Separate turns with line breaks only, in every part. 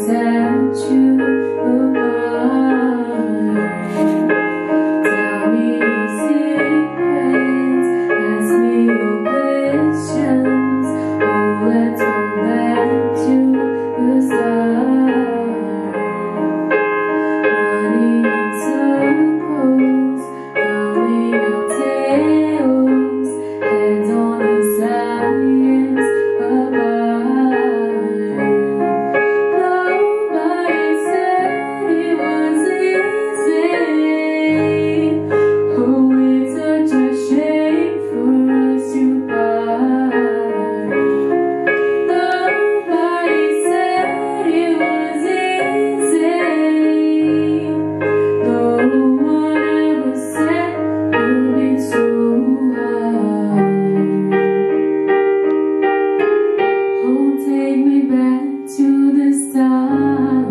set you apart. Tell me your secrets, ask me your questions. Oh, let's go back to the start. Running in circles, counting your tails, heads on the science apart. Nobody said it was easy. Oh, it's such a shame for us to part. Nobody said it was easy. No one ever said it would be so hard. Oh, take me back to the start.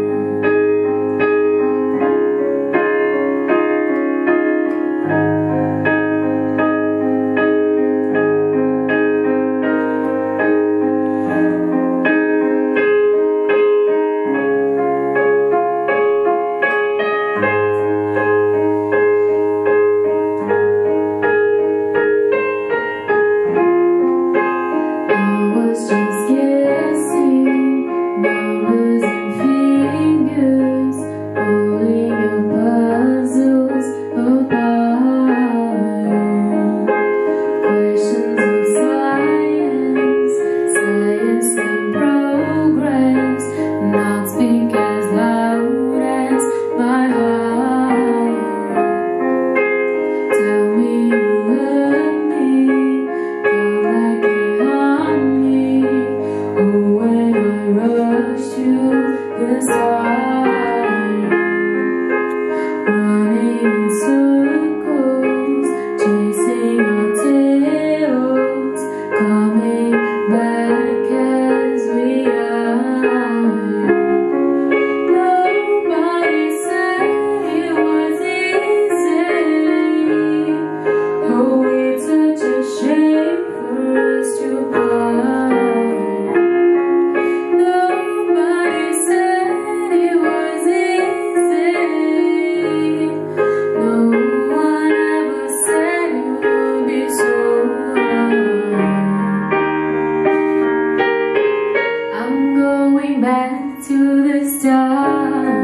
I was just guessing, numbers and figures, pulling your puzzles apart. Questions of science, science and progress, not speak as loud as my heart. Tell me you love me, feel like it haunt me. Oh, when I rush to the start, running in circles, chasing our tails, coming back as we are. Nobody said it was easy. Oh, it's such a shame for us to part. Nobody said it was easy. No one ever said it would be so hard. I'm going back to the start.